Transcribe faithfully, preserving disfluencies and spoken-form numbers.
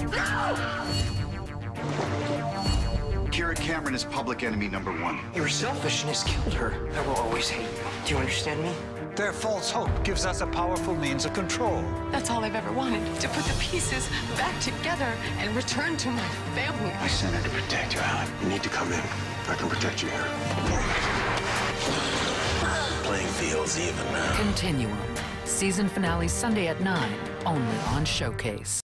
Kira Cameron is public enemy number one. Your selfishness killed her. I will always hate you. Do you understand me? Their false hope gives us a powerful means of control. That's all I've ever wanted, to put the pieces back together and return to my family. I sent her to protect you, Alan. You need to come in. I can protect you here. Playing feels even now. Continuum. Season finale Sunday at nine, only on Showcase.